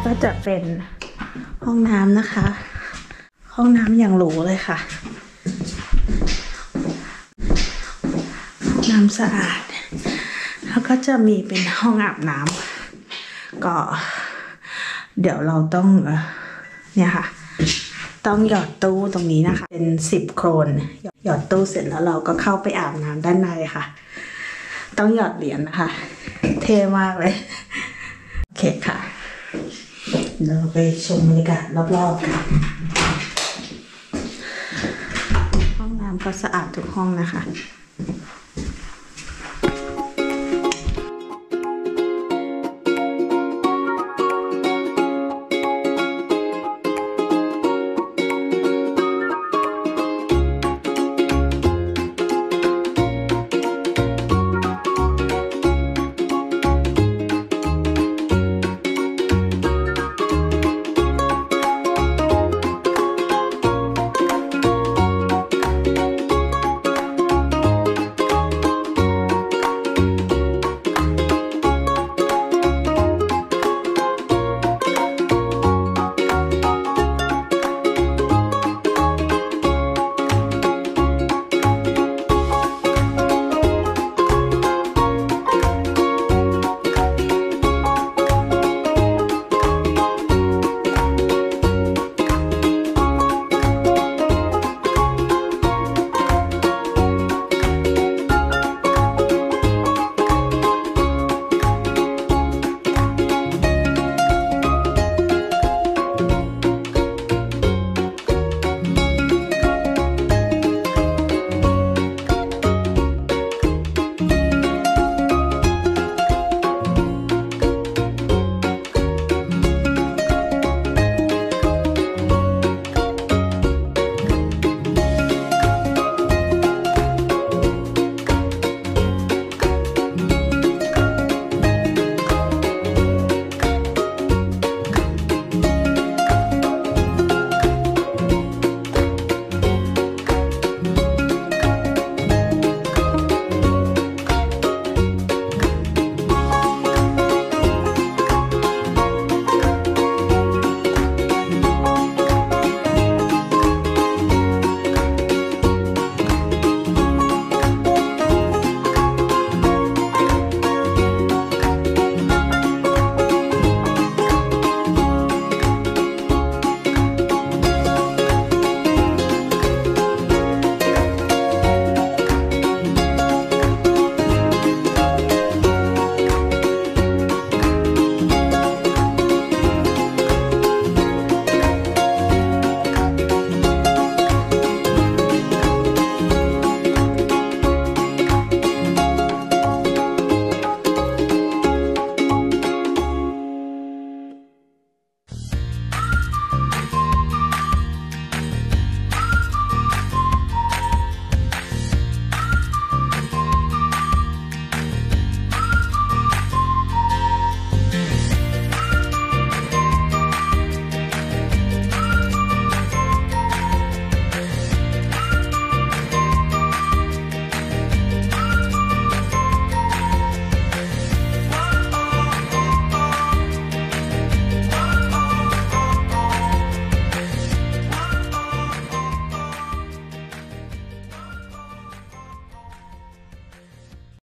ก็จะเป็นห้องน้ำนะคะห้องน้ำอย่างหรูเลยค่ะน้ำสะอาดแล้วก็จะมีเป็นห้องอาบน้ำก็เดี๋ยวเราต้องเนี่ยค่ะต้องหยอดตู้ตรงนี้นะคะเป็น10 โครนหยอดตู้เสร็จแล้วเราก็เข้าไปอาบน้ำด้านในค่ะต้องหยอดเหรียญนะคะเท่มากเลยโอเคค่ะเราไปชมบรรยากาศรอบๆค่ะห้องน้ำก็สะอาดทุกห้องนะคะ